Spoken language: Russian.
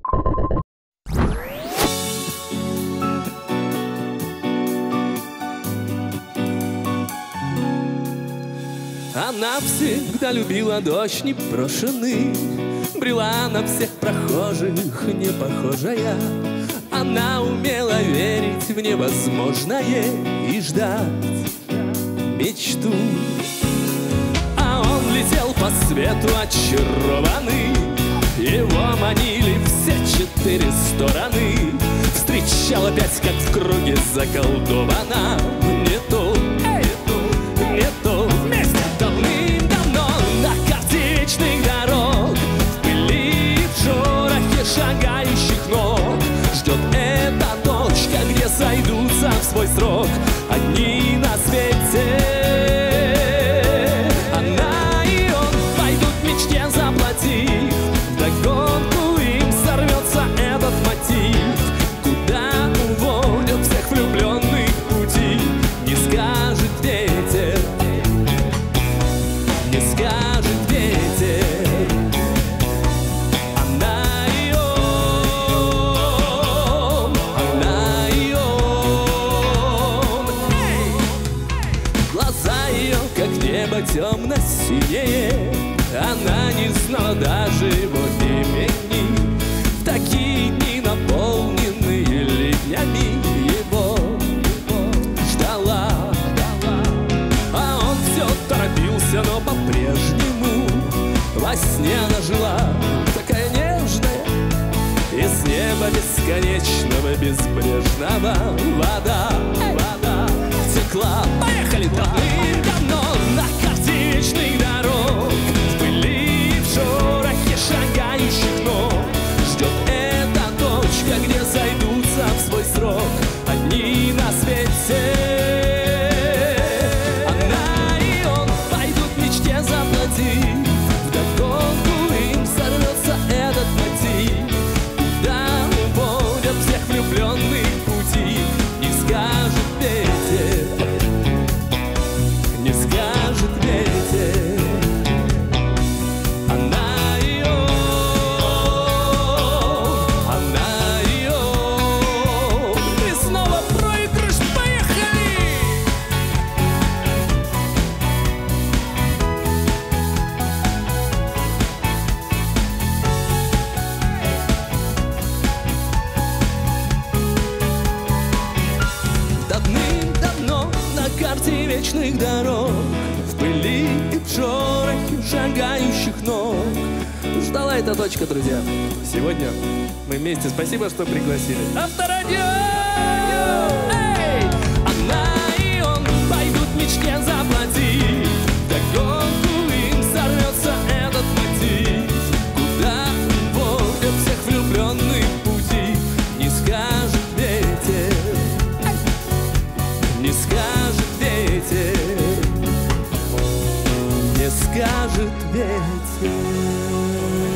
Она всегда любила дождь непрошенный, брела на всех прохожих не похожая. Она умела верить в невозможное и ждать мечту. А он летел по свету очарованный, его манили все 4 стороны. Встречал опять, как в круге заколдована. Не то, не то. Вместе давным-давно на карте вечных дорог, в пыли и в шорохе шагающих ног ждет эта точка, где сойдутся в свой срок одни на свете. Она и он пойдут мечте заплатив, вдогонку им сорвется этот мотив. Куда уводят всех влюбленных пути, не скажет ветер, не скажет ветер. Она и он. Глаза ее, как небо темно-синее, она не знала даже его имени. В такие дни, наполненные ливнями, его ждала. А он все торопился, но по-прежнему во сне она жила, такая нежная, из неба бесконечного, безбрежного вода текла. Поехали! Давным-давно на карте вечных дорог, в пыли и в шорохе шагающих ног ждет эта точка, где сойдутся в свой срок одни на свете. Она и он пойдут мечте заплатив, вдогонку им сорвется этот мотив. Куда уводят всех влюбленных пути, не скажет ветер, не скажет ветер. Она и он. И снова проигрыш, поехали! Давным-давно на карте вечных дорог, в пыли и в шорохе шагающих ног ждала эта точка, друзья. Сегодня мы вместе. Спасибо, что пригласили. Авторадио! Эй! Она и он пойдут мечте заплатив, вдогонку им сорвется этот мотив. Куда уводят всех влюбленных пути, не скажет ветер, не скажет ветер, не скажет ветер.